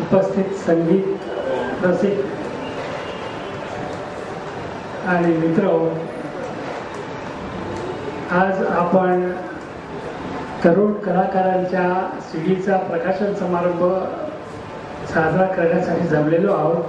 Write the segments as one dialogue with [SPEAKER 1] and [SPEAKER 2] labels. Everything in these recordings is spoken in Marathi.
[SPEAKER 1] उपस्थित संगीत रसिक आणि मित्र, आज आपण तरुण कलाकारांच्या सीडीचा प्रकाशन समारंभ साजरा करण्यासाठी जमलेलो आहोत।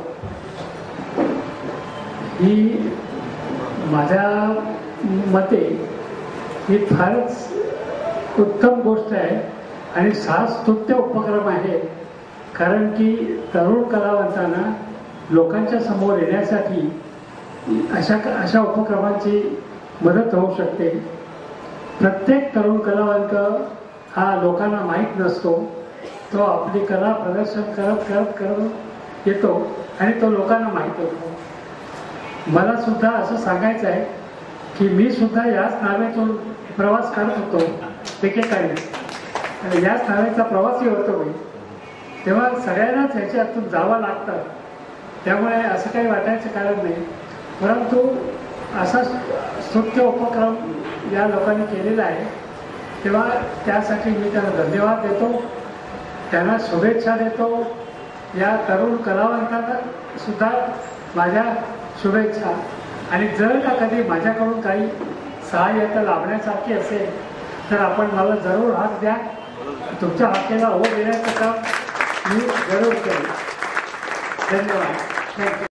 [SPEAKER 1] ही माझ्या मते ही फारच उत्तम गोष्ट आहे आणि स्तुत्य उपक्रम आहे, कारण की तरुण कलावंतांना लोकांच्या समोर येण्यासाठी अशा उपक्रमांची मदत होऊ शकते। प्रत्येक तरुण कलावंत हा लोकांना माहीत नसतो, तो आपली कला प्रदर्शन करत येतो आणि तो लोकांना माहीत होतो। मला सुद्धा असं सांगायचं आहे की मी सुद्धा याच नावेतून प्रवास करत होतो एकेकाळी, आणि याच नावेचा प्रवासी होतो मी, तेव्हा सगळ्यांनाच ह्याच्यातून जावं लागतं, त्यामुळे असं काही वाटायचं कारण नाही। परंतु असा स्तुत्य उपक्रम या लोकांनी केलेला आहे, तेव्हा त्यासाठी मी त्यांना धन्यवाद देतो, त्यांना शुभेच्छा देतो। या तरुण कलावंतांना सुद्धा माझ्या शुभेच्छा, आणि जर का कधी माझ्याकडून काही सहाय्यता लाभण्यासारखी असेल तर आपण मला जरूर हात द्या। तुमच्या हाकेला हो देण्याचं काम मी जरूर करेन। धन्यवाद। थँक्यू।